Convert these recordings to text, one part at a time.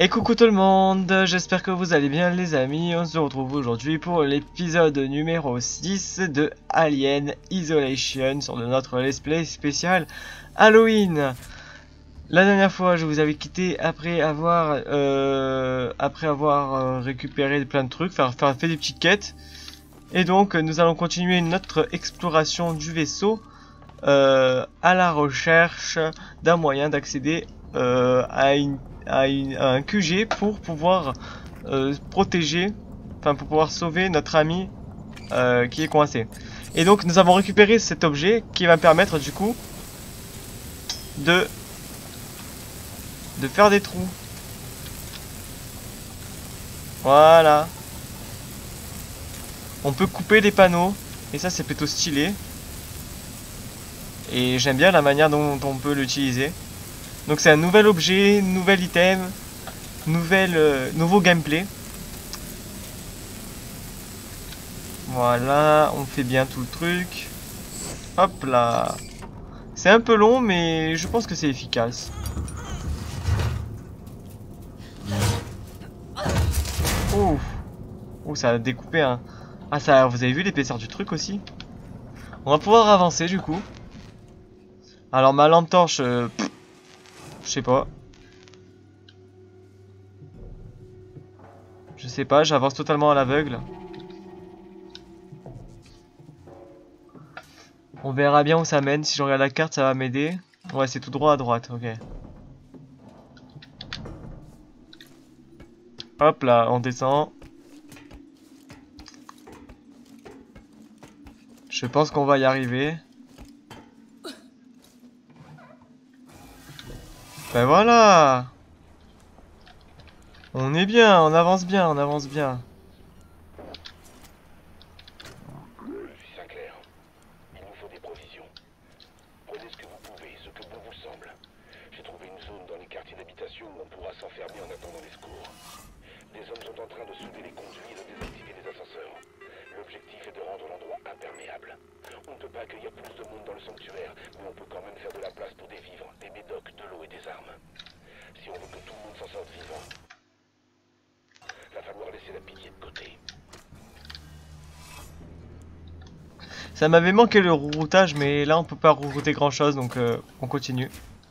Et coucou tout le monde, j'espère que vous allez bien les amis. On se retrouve aujourd'hui pour l'épisode numéro 6 de Alien Isolation sur notre let's play spécial Halloween. La dernière fois je vous avais quitté après avoir récupéré plein de trucs, fait des petites quêtes. Et donc nous allons continuer notre exploration du vaisseau à la recherche d'un moyen d'accéder à un QG pour pouvoir protéger, pour pouvoir sauver notre ami qui est coincé. Et donc nous avons récupéré cet objet qui va me permettre du coup de faire des trous. Voilà. On peut couper les panneaux et ça c'est plutôt stylé. Et j'aime bien la manière dont on peut l'utiliser. Donc c'est un nouvel objet, nouvel item, nouveau gameplay. Voilà, on fait bien tout le truc. Hop là. C'est un peu long mais je pense que c'est efficace. Oh, oh, ça a découpé un... Ah ça, vous avez vu l'épaisseur du truc aussi? On va pouvoir avancer du coup. Alors ma lampe torche, je sais pas. Je sais pas, j'avance totalement à l'aveugle. On verra bien où ça mène. Si je regarde la carte, ça va m'aider. Ouais, c'est tout droit à droite, ok. Hop là, on descend. Je pense qu'on va y arriver. Ben voilà! On est bien, on avance bien, on avance bien. Sinclair, il nous faut des provisions. Prenez ce que vous pouvez, ce que bon vous semble. J'ai trouvé une zone dans les quartiers d'habitation où on pourra s'enfermer en attendant les secours. Des hommes sont en train de souder les conduits et de désactiver les ascenseurs. L'objectif est de rendre l'endroit imperméable. On ne peut pas accueillir plus de monde dans le sanctuaire, mais on peut quand même faire de la place pour des vivres, des médocs, de l'eau et des armes. Si on veut que tout le monde s'en sorte vivant, va falloir laisser la pitié de côté. Ça m'avait manqué le routage, mais là on peut pas router grand chose, donc on continue.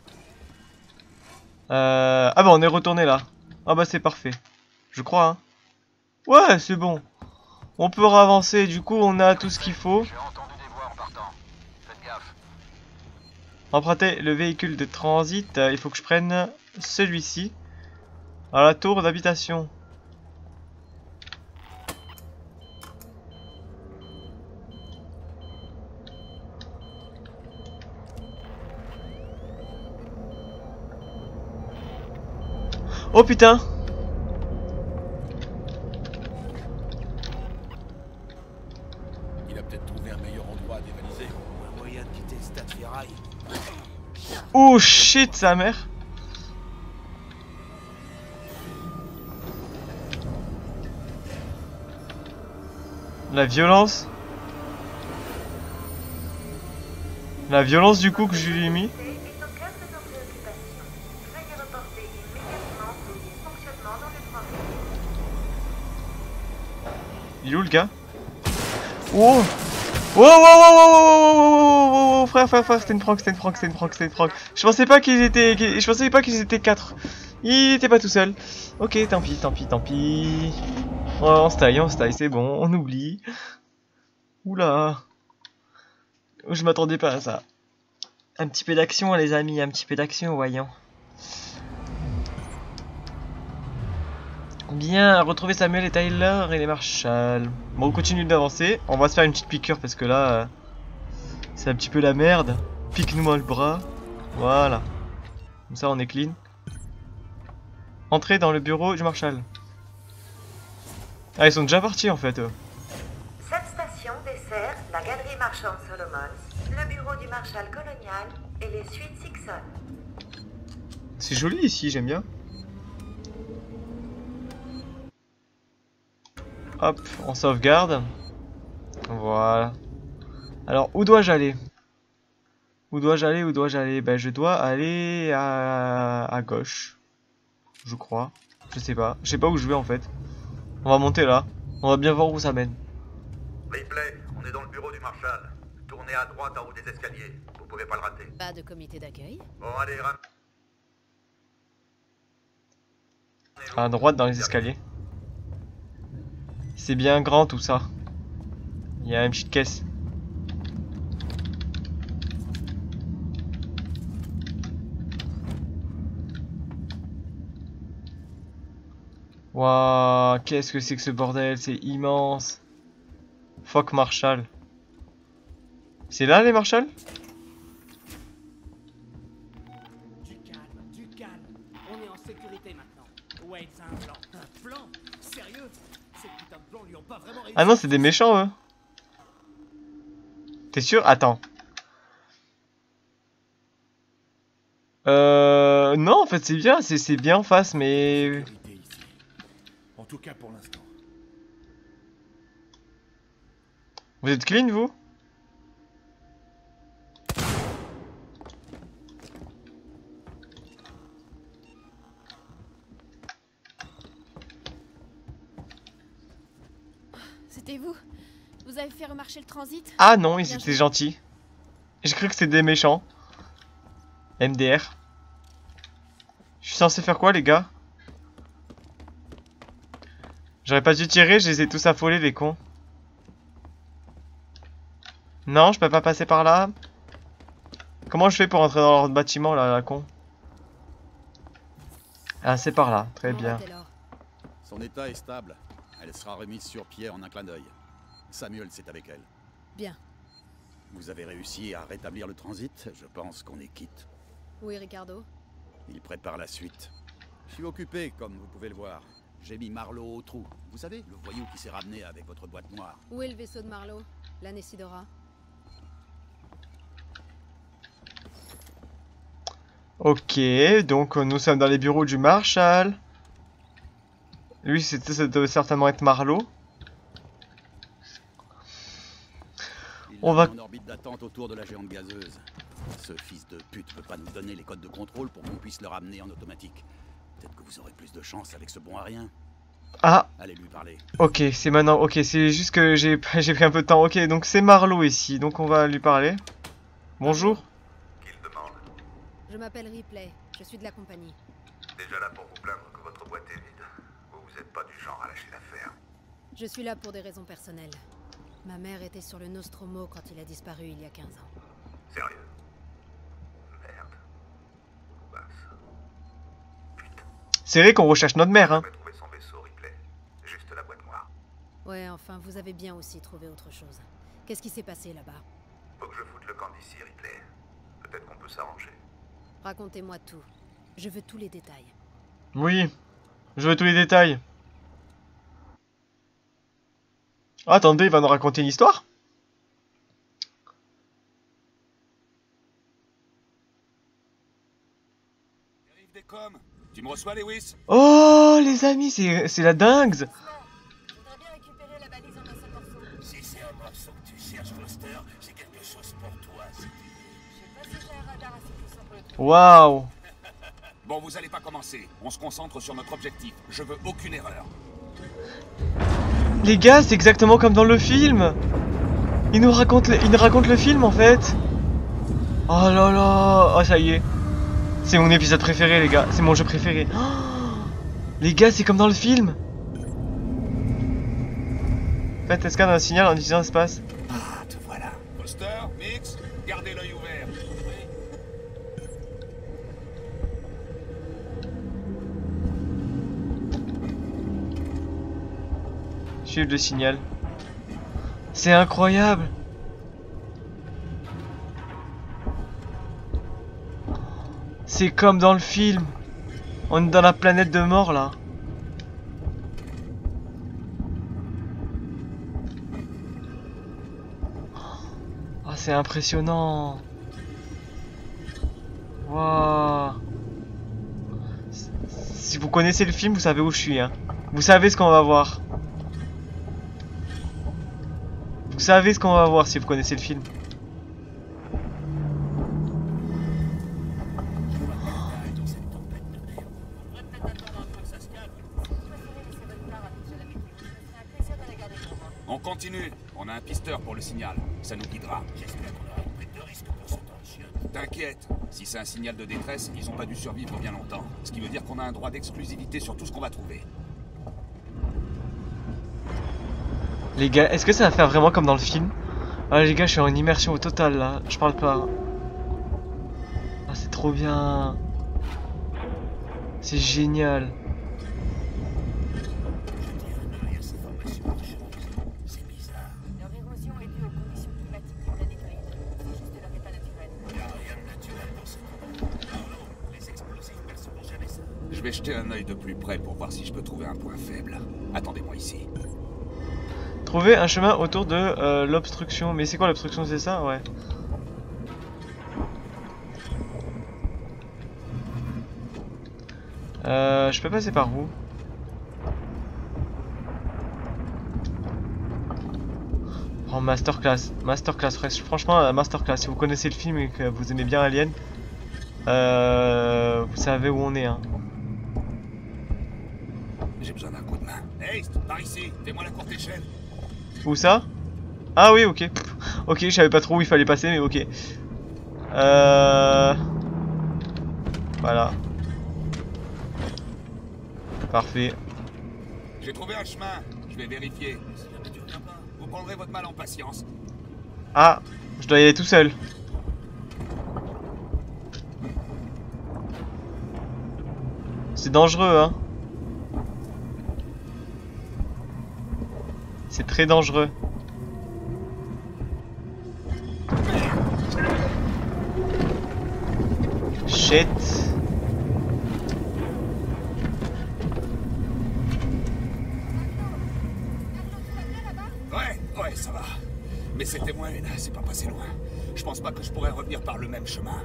Ah bah on est retourné là. Ah bah c'est parfait. Je crois, hein. Ouais, c'est bon. On peut avancer, du coup on a tout ce qu'il faut. J'ai entendu des voix en partant. Faites gaffe. Emprunter le véhicule de transit, il faut que je prenne celui-ci. À la tour d'habitation. Oh putain! Il a peut-être trouvé un meilleur endroit à dévaliser. Un moyen de quitter le stade ferraille. Oh shit, sa mère! La violence. La violence du coup que je lui ai mis. Il est où le gars? Oh! Oh, oh, oh, oh, oh, oh, frère, c'était une prank. Je pensais pas qu'ils étaient 4. Il était pas tout seul. Ok, tant pis. Oh, on se taille, c'est bon, on oublie. Oula. Je m'attendais pas à ça. Un petit peu d'action, les amis, un petit peu d'action, voyons. Bien, retrouver Samuel et Tyler et les Marshall. Bon, on continue d'avancer. On va se faire une petite piqûre parce que là, c'est un petit peu la merde. Pique-nous le bras. Voilà. Comme ça, on est clean. Entrez dans le bureau du Marshall. Ah, ils sont déjà partis en fait. Cette station dessert la galerie marchande Solomons, le bureau du Marshal colonial et les suites Sixon. C'est joli ici, j'aime bien. Hop, on sauvegarde. Voilà. Alors, où dois-je aller? Ben, je dois aller à gauche. Je crois. Je sais pas où je vais en fait. On va monter là. On va bien voir où ça mène. Ripley, on est dans le bureau du Marshal. Tournez à droite en haut des escaliers. Vous pouvez pas le rater. Pas de comité d'accueil. Bon, allez, ram... À droite dans les escaliers. C'est bien grand tout ça. Il y a une petite caisse. Waouh, qu'est-ce que c'est que ce bordel? C'est immense. Fuck Marshall. C'est là les Marshall? Du calme. On est en sécurité maintenant. Wade, c'est un plan. Un plan? Sérieux? Ces putains de plans lui ont pas vraiment réussi. Ah non, c'est des méchants eux. T'es sûr? Attends. Non, en fait c'est bien, c'est bien en face, mais... Sécurité ici. En tout cas pour l'instant. Vous êtes clean vous? C'était vous? Vous avez fait remarcher le transit? Ah non, ils Bien étaient joué. gentils. J'ai cru que c'était des méchants. MDR. Je suis censé faire quoi les gars? J'aurais pas dû tirer, je les ai tous affolés les cons. Non, je peux pas passer par là. Comment je fais pour entrer dans leur bâtiment là, la con? Ah, c'est par là, très Comment bien. va Taylor? Son état est stable. Elle sera remise sur pied en un clin d'œil. Samuel, c'est avec elle. Bien. Vous avez réussi à rétablir le transit. Je pense qu'on est quitte. Oui, Ricardo? Il prépare la suite. Je suis occupé, comme vous pouvez le voir. J'ai mis Marlowe au trou. Vous savez, le voyou qui s'est ramené avec votre boîte noire. Où est le vaisseau de Marlowe? La Nessidora? Ok, donc nous sommes dans les bureaux du Marshal. Lui, ça devait certainement être Marlowe. Il On l'a va- mis en orbite d'attente autour de la géante gazeuse. Ce fils de pute peut pas nous donner les codes de contrôle pour qu'on puisse le ramener en automatique. Peut-être que vous aurez plus de chance avec ce bon à rien. Ah, Allez lui parler. ok, c'est maintenant. Ok, c'est juste que j'ai pris un peu de temps. Ok, donc c'est Marlowe ici, donc on va lui parler. Bonjour. Qu'il demande. Je m'appelle Ripley. Je suis de la compagnie. Déjà là pour vous plaindre que votre boîte est vide. Vous êtes pas du genre à lâcher l'affaire. Je suis là pour des raisons personnelles. Ma mère était sur le Nostromo quand il a disparu il y a 15 ans. Sérieux. Merde. Mince. Putain. C'est vrai qu'on recherche notre mère, hein. J'avais trouvé son vaisseau, Ripley. Juste la boîte noire. Ouais, enfin, vous avez bien aussi trouvé autre chose. Qu'est-ce qui s'est passé là-bas? Faut que je foute le camp d'ici, Ripley. Peut-être qu'on peut s'arranger. Racontez-moi tout. Je veux tous les détails. Oui, je veux tous les détails. Ah, attendez, il va nous raconter une histoire? Arrive des coms. Tu me reçois, Lewis? Oh, les amis, c'est la dingue. Je voudrais bien récupérer la balise en un seul morceau. Si c'est un morceau que tu cherches, Foster, j'ai quelque chose pour toi. Je sais pas si j'ai un radar assez puissant pour le trouver. Waouh. Bon, vous allez pas commencer. On se concentre sur notre objectif. Je veux aucune erreur. Les gars, c'est exactement comme dans le film. Il nous raconte le film en fait. Oh là là. Oh, ça y est. C'est mon épisode préféré, les gars. C'est mon jeu préféré. Oh, les gars, c'est comme dans le film. Faites escale d'un signal en utilisant l'espace. Ah, te voilà. Foster, Mix, gardez l'œil ouvert. Suivre le signal. C'est incroyable. C'est comme dans le film. On est dans la planète de mort là. Ah, c'est impressionnant. Waouh. Si vous connaissez le film, vous savez où je suis, hein. Vous savez ce qu'on va voir. Vous savez ce qu'on va voir si vous connaissez le film. On a un pisteur pour le signal. Ça nous guidera. J'espère qu'on aura une prise de risque pour ce tension. T'inquiète. Si c'est un signal de détresse, ils ont pas dû survivre bien longtemps. Ce qui veut dire qu'on a un droit d'exclusivité sur tout ce qu'on va trouver. Les gars, est-ce que ça va faire vraiment comme dans le film? Ah les gars, je suis en immersion au total là, je parle pas. Ah c'est trop bien. C'est génial. Leur érosion est due aux conditions climatiques du planétoïde. C'est juste leur état naturel. Il n'y a rien de naturel dans ce monde. Les explosifs perceront jamais ça. Je vais jeter un œil de plus près pour voir si je peux trouver un point faible. Attendez-moi ici. Trouver un chemin autour de l'obstruction. Mais c'est quoi l'obstruction? C'est ça? Ouais. Je peux passer par où? Oh, masterclass. Masterclass, franchement, masterclass. Si vous connaissez le film et que vous aimez bien Alien, vous savez où on est. Hein. J'ai besoin d'un coup de main. Hey, par ici, fais-moi la courte échelle. Où ça? Ah oui, ok. Ok, je savais pas trop où il fallait passer, mais ok. Voilà. Parfait. J'ai trouvé un chemin. Je vais vérifier. Vous prendrez votre mal en patience. Ah, je dois y aller tout seul. C'est dangereux, hein. C'est très dangereux. Shit. Ouais, ça va. Mais ces témoins, c'est pas passé loin. Je pense pas que je pourrais revenir par le même chemin.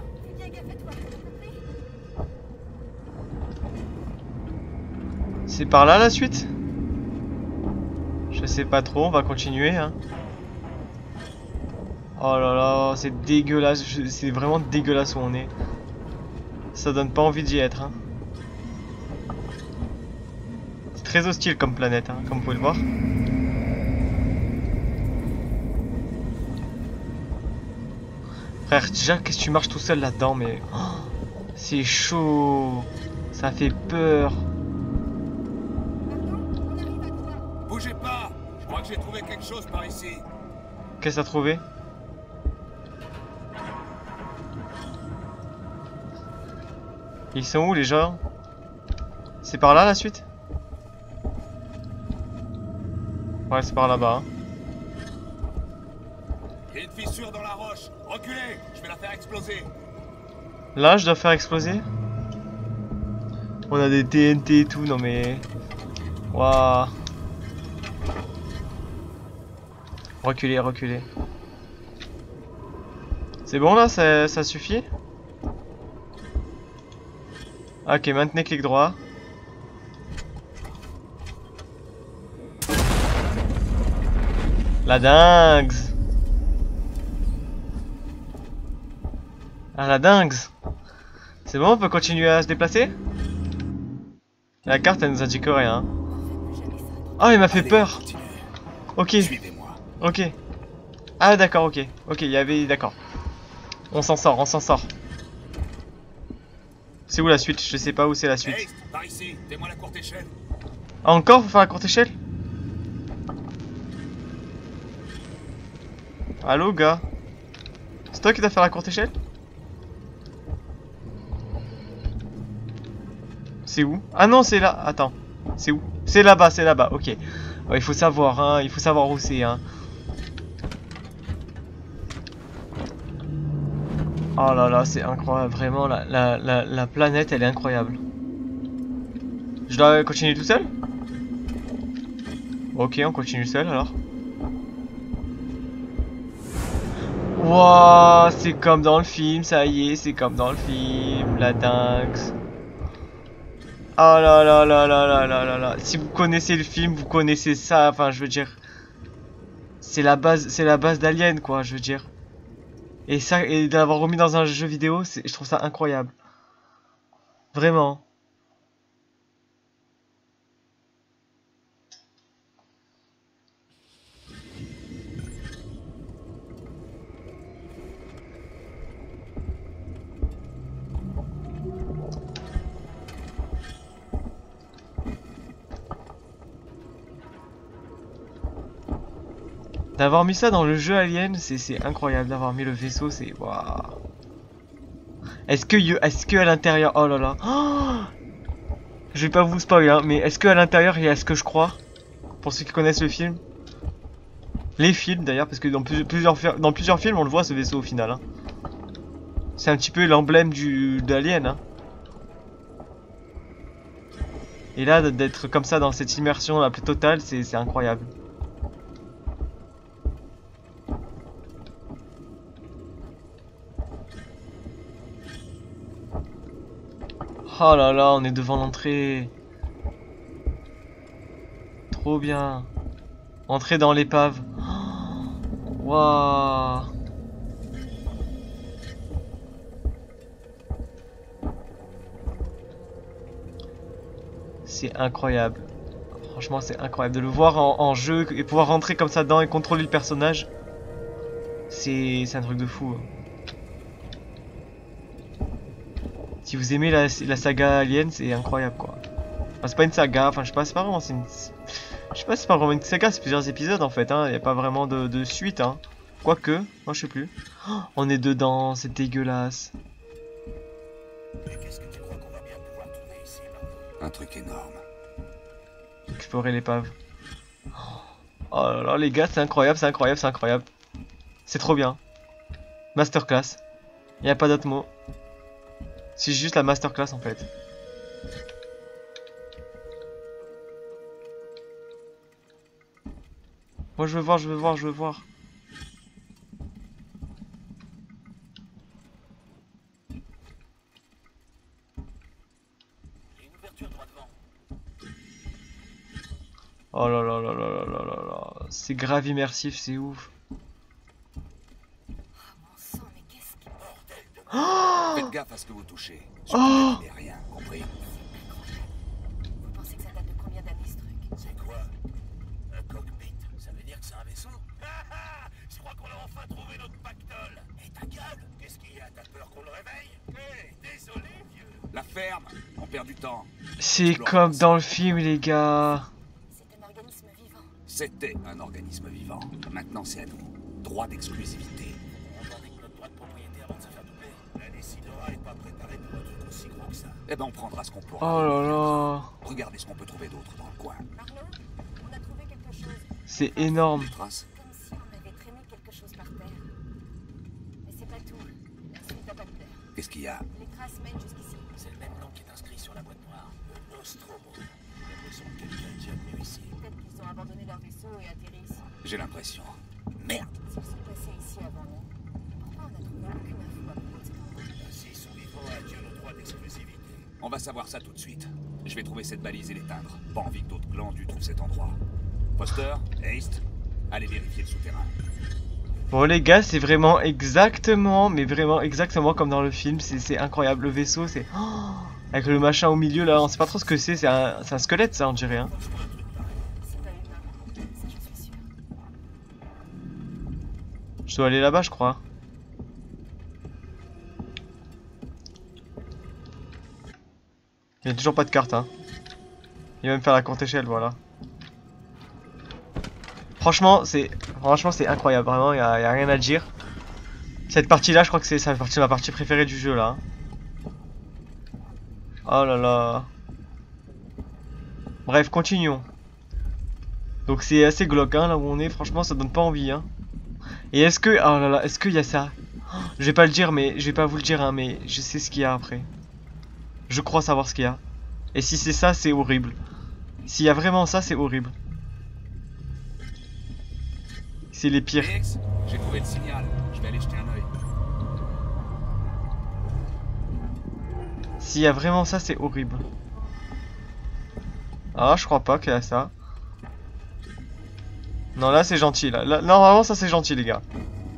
C'est par là la suite? Je sais pas trop, on va continuer hein. Oh là là, c'est dégueulasse, c'est vraiment dégueulasse où on est. Ça donne pas envie d'y être hein. C'est très hostile comme planète hein, comme vous pouvez le voir. Frère, déjà qu'est-ce que tu marches tout seul là-dedans mais... Oh, c'est chaud. Ça fait peur. Bougez pas. Je crois que j'ai trouvé quelque chose par ici. Qu'est-ce que t'as trouvé? Ils sont où les gens? C'est par là la suite? Ouais, c'est par là-bas. Hein. Il y a une fissure dans la roche. Reculez, je vais la faire exploser. Là, je dois faire exploser? On a des TNT et tout, non mais... Waouh. Reculez, reculez. C'est bon là, ça suffit? Ok, maintenez clic droit. La dingue. Ah la dingue. C'est bon, on peut continuer à se déplacer? La carte elle nous indique rien. Ah il m'a fait peur. Continuez. Ok, Suivez-moi. ok. Ah d'accord, ok. Ok, il y avait... D'accord. On s'en sort, on s'en sort. C'est où la suite? Je sais pas où c'est la suite. Hey, par ici, fais-moi la courte échelle. Ah, encore? Faut faire la courte échelle? Allô gars? C'est toi qui dois faire la courte échelle? C'est où? Ah non c'est là, attends. C'est où? C'est là-bas, ok. Ouais, il faut savoir, hein, il faut savoir où c'est, hein. Oh là là, c'est incroyable, vraiment, la planète elle est incroyable. Je dois continuer tout seul? Ok, on continue seul alors. Wouah, c'est comme dans le film, ça y est, c'est comme dans le film, la dingue. Oh là là là là là là là là. Si vous connaissez le film, vous connaissez ça, enfin je veux dire. C'est la base d'Alien quoi, je veux dire. Et ça, et d'avoir remis dans un jeu vidéo, je trouve ça incroyable. Vraiment. D'avoir mis ça dans le jeu Alien, c'est incroyable. D'avoir mis le vaisseau, c'est... Waouh. Est-ce que à l'intérieur... Oh là là. Oh, je vais pas vous spoiler, hein, mais est-ce que à l'intérieur il y a ce que je crois? Pour ceux qui connaissent le film. Les films d'ailleurs, parce que dans plusieurs films on le voit ce vaisseau au final. Hein. C'est un petit peu l'emblème d'Alien. Hein. Et là, d'être comme ça dans cette immersion la plus totale, c'est incroyable. Oh là là, on est devant l'entrée. Trop bien. Entrer dans l'épave. Waouh. C'est incroyable. Franchement, c'est incroyable. De le voir en jeu et pouvoir rentrer comme ça dedans et contrôler le personnage. C'est un truc de fou. Si vous aimez la saga Alien, c'est incroyable quoi. Enfin, c'est pas une saga, enfin je sais pas, c'est pas vraiment je sais pas si c'est pas vraiment une saga, c'est plusieurs épisodes en fait, hein. Il n'y a pas vraiment de suite, hein. Quoique, moi je sais plus. Oh, on est dedans, c'est dégueulasse. Mais qu'est-ce que tu crois qu'on va bien pouvoir trouver ici, là? Un truc énorme. Explorer l'épave. Oh là là les gars, c'est incroyable, c'est incroyable, c'est incroyable. C'est trop bien. Masterclass. Il n'y a pas d'autre mot. C'est juste la masterclass en fait. Moi je veux voir, je veux voir, je veux voir. Oh là là là là là là là là. C'est grave immersif, c'est ouf. Oh, faites gaffe à ce que vous touchez. Oh, rien, compris? Vous pensez que ça date de combien d'années ce truc? C'est quoi? Un cockpit? Ça veut dire que c'est un vaisseau? Je crois qu'on a enfin trouvé notre pactole. Et ta gueule? Qu'est-ce qu'il y a? T'as peur qu'on le réveille? Hé, désolé, vieux. La ferme, on perd du temps. C'est comme dans le film, les gars. C'est un organisme vivant. C'était un organisme vivant. Maintenant, c'est à nous. Droit d'exclusivité. On va avec notre droit de propriété avant de se faire doubler. La Décidera est pas préparée pour un truc aussi gros que ça. Eh ben, on prendra ce qu'on pourra. Oh là là. Regardez ce qu'on peut trouver d'autre dans le coin. Marlowe, on a trouvé quelque chose. C'est énorme. Des traces? Comme si on avait traîné quelque chose par terre. Mais c'est pas tout. La suite n'a pas de terre. Qu'est-ce qu'il y a? Les traces mènent jusqu'ici. C'est le même nom qui est inscrit sur la boîte noire. Le Nostromo. J'ai l'impression que quelqu'un est déjà venu ici. Peut-être qu'ils ont abandonné leur vaisseau et atterri ici. J'ai l'impression. Merde! S'ils sont passés ici avant nous, pourquoi on n'a trouvé aucune info à propos de cet endroit? S'ils sont vivants, adieu nos droits d'exclusivité. On va savoir ça tout de suite. Je vais trouver cette balise et l'éteindre. Pas envie que d'autres glandus trouvent cet endroit. Foster, Haste, allez vérifier le souterrain. Bon les gars, c'est vraiment exactement, mais vraiment exactement comme dans le film. C'est incroyable. Le vaisseau, c'est... Oh, avec le machin au milieu là, on sait pas trop ce que c'est. C'est un squelette ça, on dirait. Hein. C'est pas humain, ça je suis sûr. Je dois aller là-bas, je crois. Il n'y a toujours pas de carte, hein. Il va même faire la courte échelle, voilà. Franchement, c'est incroyable. Vraiment, il n'y a rien à dire. Cette partie-là, je crois que ça fait partie de ma partie préférée du jeu, là. Oh là là. Bref, continuons. Donc c'est assez glauque, hein, là où on est. Franchement, ça donne pas envie, hein. Et est-ce que... Oh là là, est-ce qu'il y a ça? Je vais pas le dire, mais... Je vais pas vous le dire, hein, mais je sais ce qu'il y a après. Je crois savoir ce qu'il y a. Et si c'est ça, c'est horrible. S'il y a vraiment ça, c'est horrible. C'est les pires. Phoenix, j'ai trouvé le signal. Je vais aller jeter un œil. S'il y a vraiment ça, c'est horrible. Ah, je crois pas qu'il y a ça. Non, là, c'est gentil. Là, normalement, ça, c'est gentil, les gars.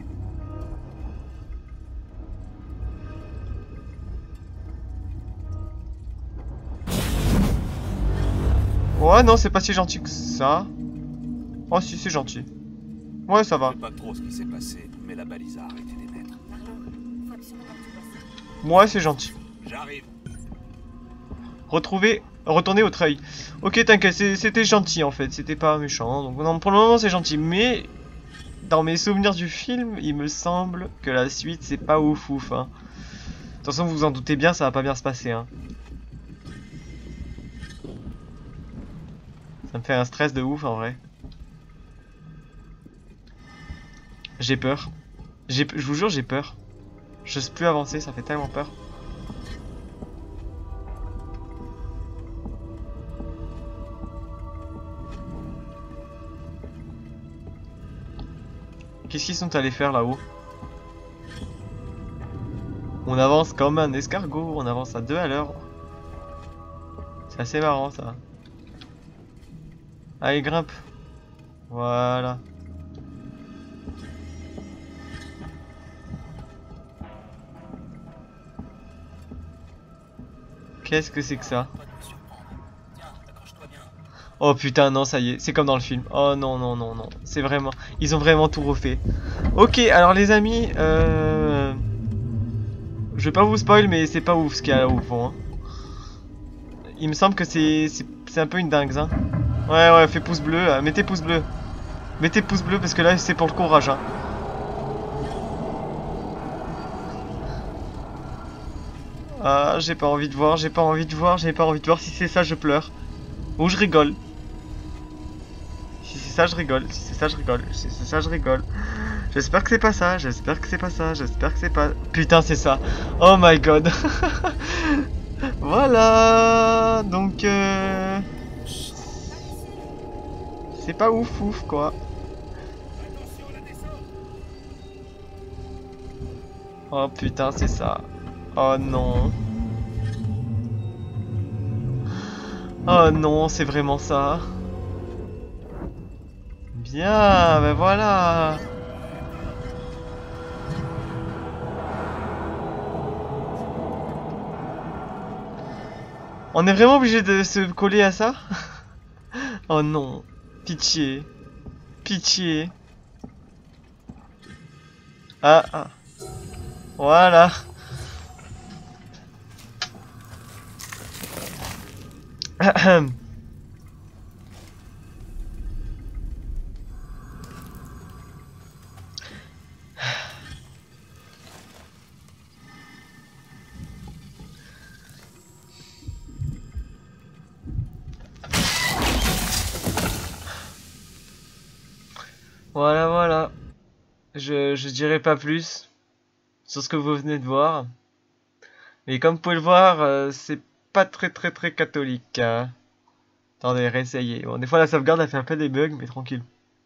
Ouais, non, c'est pas si gentil que ça. Oh, si, c'est gentil. Ouais, ça va. Je sais pas trop ce qui s'est passé, mais la balise a arrêté d'émettre. Marlowe, faut absolument que tu passes. Ouais, c'est gentil. J'arrive. Retourner au treuil. Ok, t'inquiète, c'était gentil en fait, c'était pas méchant. Donc non, pour le moment c'est gentil, mais dans mes souvenirs du film, il me semble que la suite c'est pas ouf ouf. Hein. De toute façon, vous vous en doutez bien, ça va pas bien se passer. Hein. Ça me fait un stress de ouf en vrai. J'ai peur. Je vous jure, j'ai peur. Je sais plus avancer, ça fait tellement peur. Qu'est-ce qu'ils sont allés faire là-haut? On avance comme un escargot, on avance à 2 à l'heure. C'est assez marrant ça. Allez, grimpe. Voilà. Qu'est-ce que c'est que ça? Oh putain, non, ça y est, c'est comme dans le film. Oh non, non, non, non. C'est vraiment... Ils ont vraiment tout refait. Ok, alors les amis, je vais pas vous spoil, mais c'est pas ouf ce qu'il y a là au fond. Hein. Il me semble que c'est un peu une dingue, hein. Ouais, fais pouce bleu, mettez pouce bleu. Mettez pouce bleu parce que là, c'est pour le courage, hein. Ah, j'ai pas envie de voir, j'ai pas envie de voir, j'ai pas envie de voir. Si c'est ça, je pleure. Ou je rigole. Si c'est ça, je rigole. Si c'est ça, je rigole. Si c'est ça, je rigole. J'espère que c'est pas ça. J'espère que c'est pas ça. J'espère que c'est pas... Putain, c'est ça. Oh my god. Voilà. Donc, c'est pas ouf ouf, quoi. Oh putain, c'est ça. Oh non. Oh non, c'est vraiment ça. Bien, ben voilà. On est vraiment obligé de se coller à ça? Oh non. Pitié. Pitié. Ah, ah. Voilà. Voilà, voilà. Je dirai pas plus sur ce que vous venez de voir. Mais comme vous pouvez le voir, c'est pas très catholique. Hein. Attendez, réessayer. Bon, des fois la sauvegarde elle fait un peu des bugs, mais tranquille.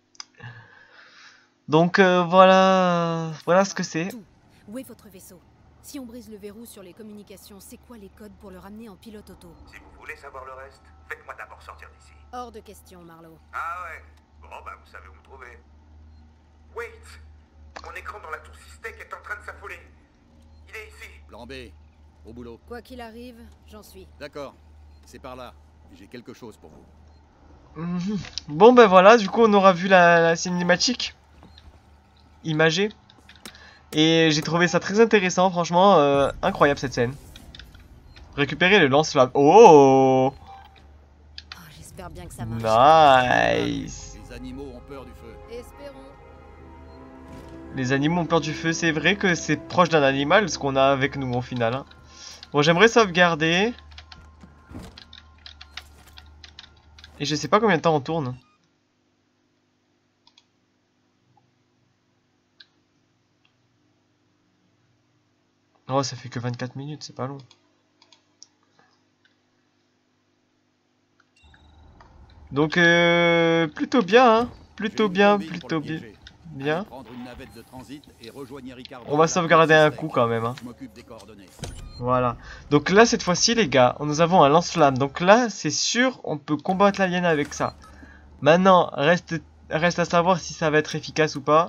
Donc voilà ce que c'est. Où est votre vaisseau? Si on brise le verrou sur les communications, c'est quoi les codes pour le ramener en pilote auto? Si vous voulez savoir le reste, faites-moi d'abord sortir d'ici. Hors de question, Marlowe. Ah ouais. Bon, bah vous savez où me trouver. Wait. Mon écran dans la tour Systech est en train de s'affoler. Il est ici. Plan B. Au boulot. Quoi qu'il arrive, j'en suis. D'accord. C'est par là. J'ai quelque chose pour vous. Bon ben voilà, du coup on aura vu la cinématique imagée. Et j'ai trouvé ça très intéressant, franchement, incroyable cette scène. Récupérer le lance-flamme. Oh, j'espère bien que ça marche. Nice. Les animaux ont peur du feu. Espérons. Les animaux ont peur du feu, c'est vrai que c'est proche d'un animal ce qu'on a avec nous au final. Hein. Bon, j'aimerais sauvegarder. Et je sais pas combien de temps on tourne. Oh, ça fait que 24 minutes, c'est pas long. Donc, plutôt bien, hein. Plutôt bien, plutôt bien. Bien. On va sauvegarder un coup quand même. Hein. Voilà. Donc là, cette fois-ci, les gars, nous avons un lance-flamme. Donc là, c'est sûr, on peut combattre l'alien avec ça. Maintenant, reste à savoir si ça va être efficace ou pas.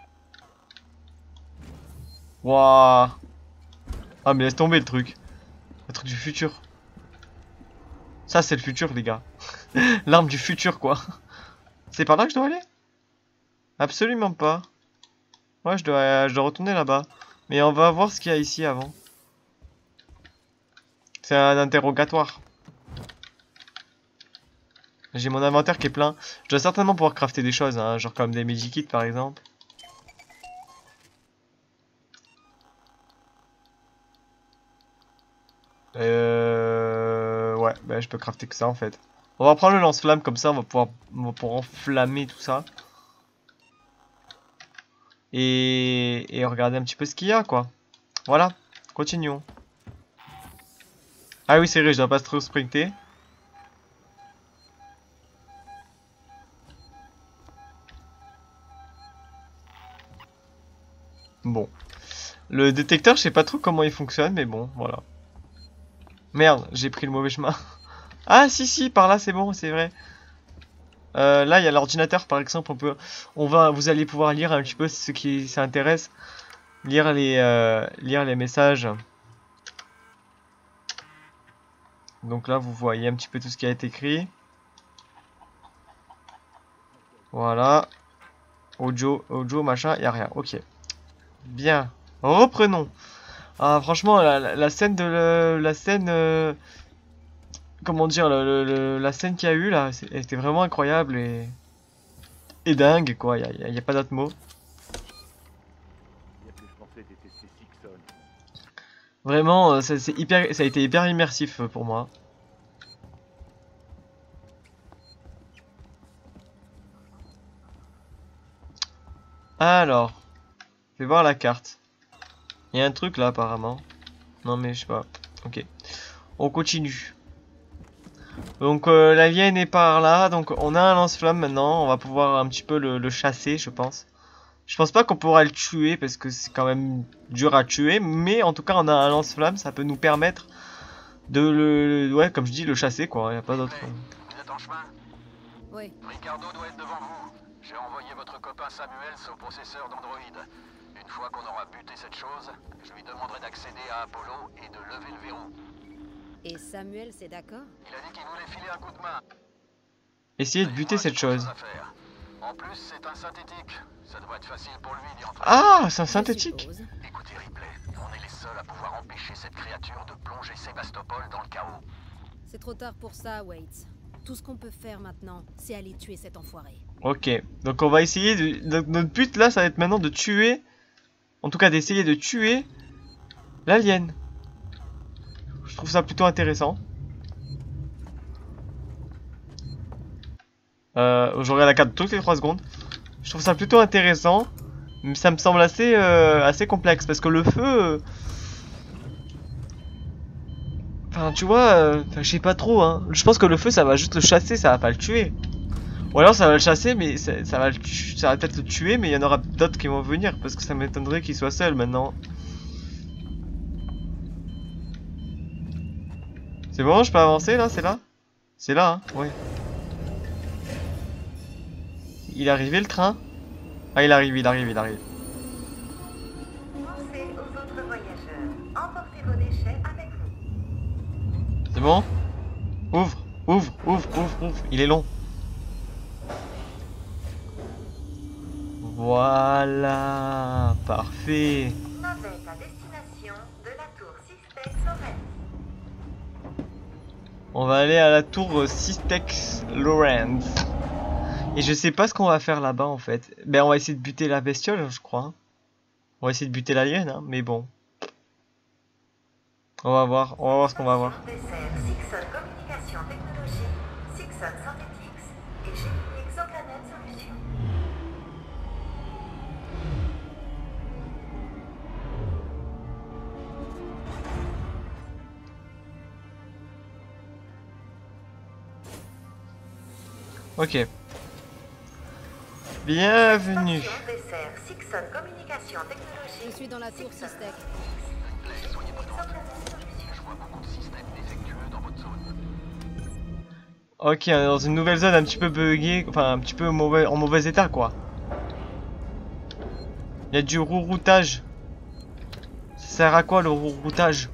Waouh. Ah, mais laisse tomber le truc. Le truc du futur. Ça, c'est le futur, les gars. L'arme du futur, quoi. C'est par là que je dois aller? Absolument pas. Ouais, je dois retourner là-bas. Mais on va voir ce qu'il y a ici avant. C'est un interrogatoire. J'ai mon inventaire qui est plein. Je dois certainement pouvoir crafter des choses, hein, genre comme des medikits par exemple. Ouais, bah, je peux crafter que ça en fait. On va prendre le lance-flamme comme ça, on va pouvoir enflammer tout ça. Et regarder un petit peu ce qu'il y a quoi. Voilà, continuons. Ah oui c'est vrai, je dois pas trop sprinter. Bon. Le détecteur, je sais pas trop comment il fonctionne, mais bon, voilà. Merde, j'ai pris le mauvais chemin. Ah si, par là c'est bon, c'est vrai. Là il y a l'ordinateur par exemple, vous allez pouvoir lire un petit peu ce qui s'intéresse. Lire les messages. Donc là vous voyez un petit peu tout ce qui a été écrit. Voilà. Audio machin, y a rien, ok. Bien, reprenons. Ah, franchement, la scène comment dire, la scène qu'il y a eu là, était vraiment incroyable et dingue quoi. Y a pas d'autre mot. Vraiment, ça a été hyper immersif pour moi. Alors, je vais voir la carte. Il y a un truc là apparemment. Non mais je sais pas. Ok. On continue. Donc l'alien est par là. Donc on a un lance-flamme maintenant. On va pouvoir un petit peu le chasser je pense. Je pense pas qu'on pourra le tuer parce que c'est quand même dur à tuer. Mais en tout cas on a un lance-flamme. Ça peut nous permettre de ouais comme je dis le chasser quoi. Il n'y a pas d'autre. Vous êtes en chemin? Oui. Ricardo doit être devant vous. J'ai envoyé votre copain Samuels au processeur d'Android. Une fois qu'on aura buté cette chose, je lui demanderai d'accéder à Apollo et de lever le verrou. Et Samuel, c'est d'accord? Il a dit qu'il voulait filer un coup de main. Essayer de buter cette chose. En plus, c'est un synthétique. Ça devrait être facile pour lui d'y entrer. Ah, c'est un synthétique. Écoutez, Ripley, on est les seuls à pouvoir empêcher cette créature de plonger Sébastopol dans le chaos. C'est trop tard pour ça, Waits. Tout ce qu'on peut faire maintenant, c'est aller tuer cet enfoiré. Ok, donc on va essayer de... Notre but là, ça va être maintenant de tuer... En tout cas, d'essayer de tuer... l'alien. Je trouve ça plutôt intéressant. Je regarde la carte toutes les 3 secondes. Je trouve ça plutôt intéressant. Mais ça me semble assez complexe. Parce que le feu... Enfin, tu vois, je sais pas trop, hein. Je pense que le feu, ça va juste le chasser, ça va pas le tuer. Ou alors ça va le chasser, mais ça va peut-être le tuer, mais il y en aura d'autres qui vont venir. Parce que ça m'étonnerait qu'il soit seul maintenant. C'est bon, je peux avancer là, c'est là? C'est là, hein, ouais. Il est arrivé le train? Ah, il arrive. Pensez aux autres voyageurs. Emportez vos déchets avec vous. C'est bon? Ouvre. Il est long. Voilà. Parfait. Navette à destination de la tour Systex Lorentz. On va aller à la tour Systex Lorentz. Et je sais pas ce qu'on va faire là-bas en fait. Ben on va essayer de buter la bestiole, je crois. On va essayer de buter l'alien, hein, mais bon. On va voir ce qu'on va voir. Dessert Sixon Communication Technologie, Sixon Synthetics et Gemini Exoplanet Solutions. Ok. Bienvenue. Station dessert Sixon Communication Technologie. Je suis dans la tour Systec. Ok, on est dans une nouvelle zone un petit peu buggée, enfin un petit peu en mauvais état quoi. Il y a du rouroutage. Ça sert à quoi le rouroutage?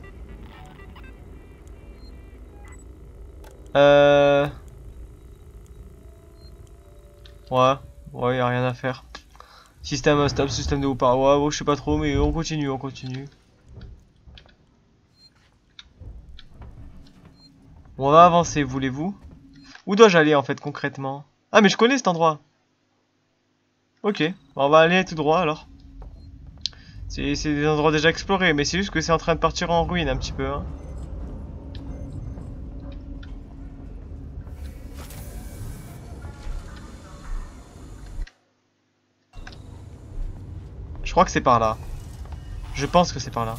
Ouais, y a rien à faire. Système instable, système de haut-parleur. Ouais, je sais pas trop, mais on continue. On va avancer, voulez-vous? Où dois-je aller en fait concrètement? Ah, mais je connais cet endroit. Ok, on va aller tout droit alors. C'est des endroits déjà explorés, mais c'est juste que c'est en train de partir en ruine un petit peu. Hein. crois que c'est par là. Je pense que c'est par là.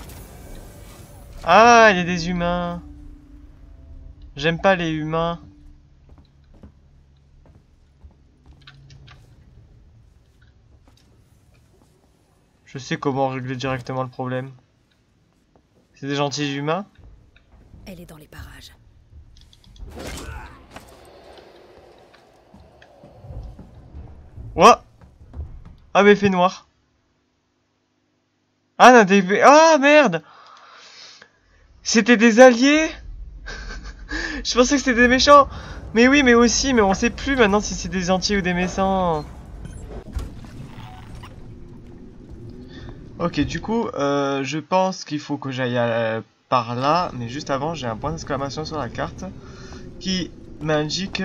Ah, il y a des humains. J'aime pas les humains. Je sais comment régler directement le problème. C'est des gentils humains? Elle est dans les parages. Ouah! Ah mais il fait noir. Ah, non, des... Ah merde! C'était des alliés? Je pensais que c'était des méchants. Mais oui, mais aussi, mais on sait plus maintenant si c'est des gentils ou des méchants. Ok, du coup, je pense qu'il faut que j'aille par là. Mais juste avant, j'ai un point d'exclamation sur la carte qui m'indique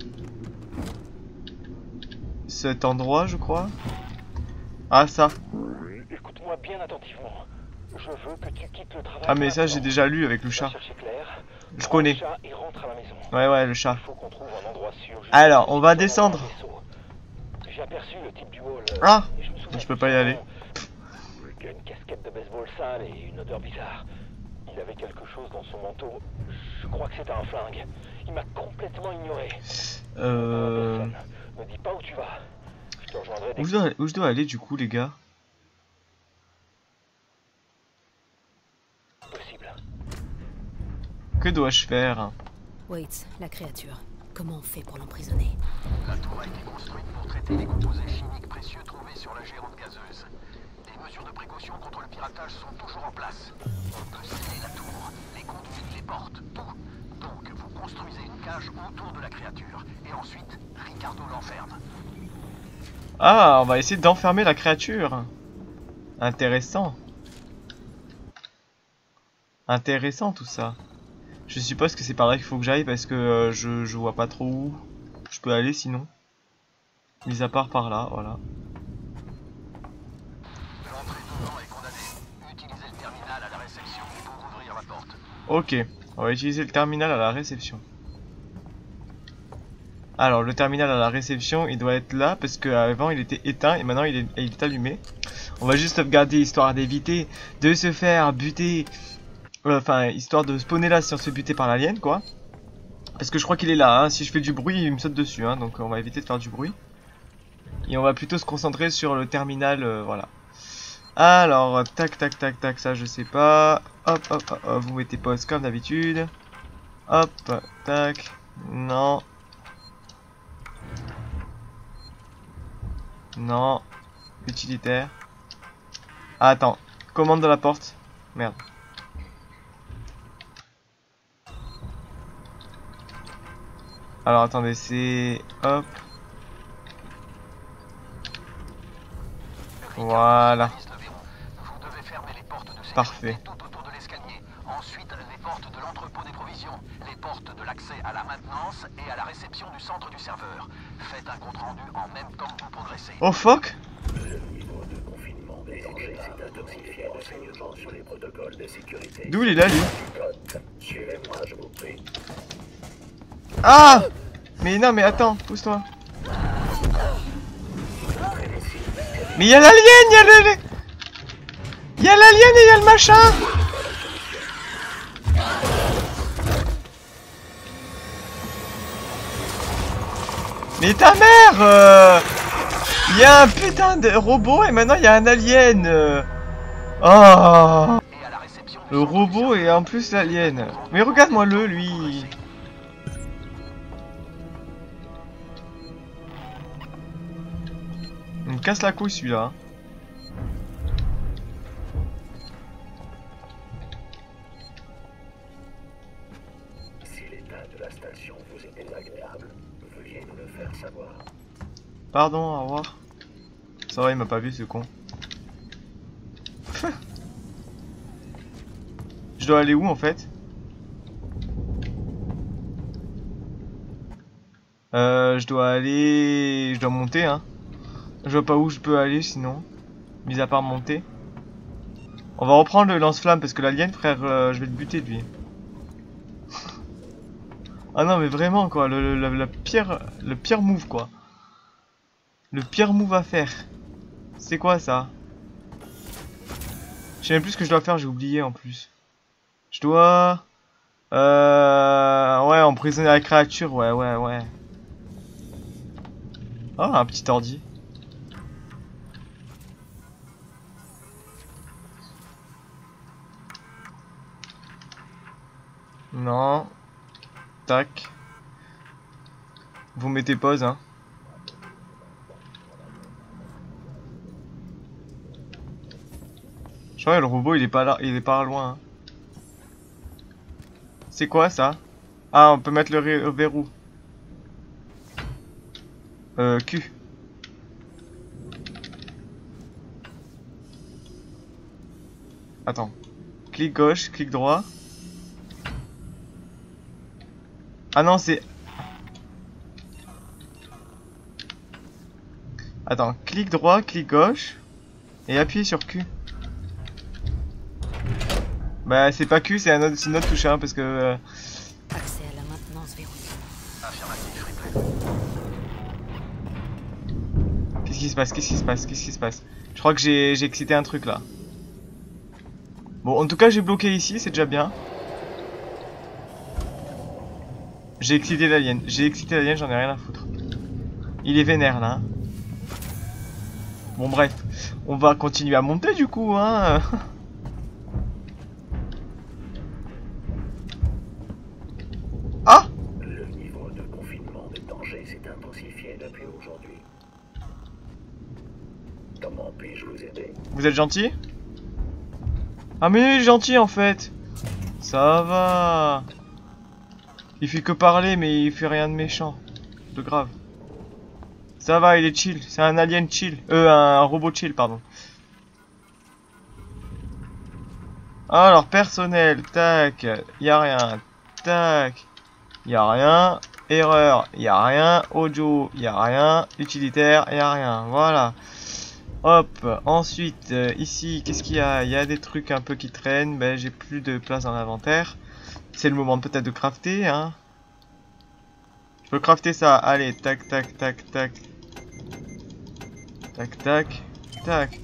cet endroit, je crois. Ah, ça. Écoute-moi bien attentivement. Je veux que tu quittes le travail. Ah, mais ça, j'ai déjà lu avec le chat. Je connais. Ouais, ouais, le chat. Alors, on va descendre. J'ai aperçu le type du hall. Ah, je peux pas y aller. Une casquette de baseball sale et une odeur bizarre. Il avait quelque chose dans son manteau. Je crois que c'était un flingue. Il m'a complètement ignoré. Me dis pas où tu vas. Je te rejoindrai. Où je dois aller du coup, les gars? Possible. Que dois-je faire? Waits, la créature. Comment on fait pour l'emprisonner? La tour a été construite pour traiter les composés chimiques précieux trouvés sur la gérante gazeuse. Des mesures de précaution contre le piratage sont toujours en place. On peut sceller la tour, les conduits, les portes, tout. Donc, vous construisez une cage autour de la créature. Et ensuite, Ricardo l'enferme. Ah, on va essayer d'enfermer la créature. Intéressant. Intéressant tout ça. Je suppose que c'est par là qu'il faut que j'aille parce que je vois pas trop où je peux aller sinon. Mis à part par là, voilà. L'entrée dedans est condamnée. Utilisez le terminal à la réception pour ouvrir la porte. Ok, on va utiliser le terminal à la réception. Alors le terminal à la réception il doit être là parce qu'avant il était éteint et maintenant il est allumé. On va juste sauvegarder histoire d'éviter de se faire buter. Enfin histoire de spawner là si on se fait buter par l'alien quoi. Parce que je crois qu'il est là, hein. Si je fais du bruit il me saute dessus hein. Donc on va éviter de faire du bruit. Et on va plutôt se concentrer sur le terminal, voilà. Alors tac tac tac tac, ça je sais pas. Hop hop hop, hop vous mettez pause comme d'habitude. Hop tac, non. Non. Utilitaire. Ah, attends. Commande de la porte. Merde. Alors attendez, c'est... Hop. Voilà. Parfait. Ensuite, les portes de l'entrepôt des provisions, les portes de l'accès à la maintenance et à la réception du centre du serveur. Faites un compte rendu en même temps que vous progressez. Oh fuck! D'où il est là lui? Ah! Mais non mais attends, pousse-toi. Mais il y a l'alien, il y a l'alien! Il y a l'alien et il y a le machin! Mais ta mère! Il y a un putain de robot et maintenant il y a un alien! Oh! Le robot et en plus l'alien. Mais regarde-moi le lui! Il me casse la couille celui-là. Si l'état de la station vous est désagréable, veuillez nous le faire savoir. Pardon, au revoir. Ça va, il m'a pas vu ce con. Je dois aller où en fait? Je dois aller... Je dois monter hein. Je vois pas où je peux aller sinon. Mis à part monter. On va reprendre le lance-flamme parce que l'alien frère, je vais le buter lui. Ah non mais vraiment quoi, le pire move quoi. Le pire move à faire. C'est quoi ça? Je sais même plus ce que je dois faire, j'ai oublié en plus. Je dois... Ouais, emprisonner la créature, ouais. Oh, un petit ordi. Non. Tac. Vous mettez pause, hein. Je crois que le robot il est pas là, il est pas loin. Hein. C'est quoi ça? Ah, on peut mettre le verrou. Q. Attends. Clic gauche, clic droit. Ah non, c'est... Attends, clic droit, clic gauche. Et appuyez sur Q. Bah c'est pas Q, c'est une autre touche hein, parce que... Accès à la maintenance verrouillée. Qu'est-ce qui se passe? Je crois que j'ai excité un truc là. Bon, en tout cas j'ai bloqué ici, c'est déjà bien. J'ai excité l'alien, j'en ai rien à foutre. Il est vénère là. Hein. Bon bref, on va continuer à monter du coup hein. Ah! Le niveau de confinement des dangers s'est intensifié depuis aujourd'hui. Comment puis-je vous aider? Vous êtes gentil? Ah mais il est gentil en fait. Ça va. Il fait que parler mais il fait rien de méchant. De grave. Ça va, il est chill. C'est un alien chill. Un robot chill, pardon. Alors, personnel. Tac. Y'a rien. Tac. Y'a rien. Erreur. Y'a rien. Audio. Y'a rien. Utilitaire. Y'a rien. Voilà. Hop. Ensuite, ici, qu'est-ce qu'il y a? Il y a des trucs un peu qui traînent. Ben, j'ai plus de place dans l'inventaire. C'est le moment peut-être de crafter, hein. Je peux crafter ça. Allez, tac, tac, tac, tac. Tac, tac, tac.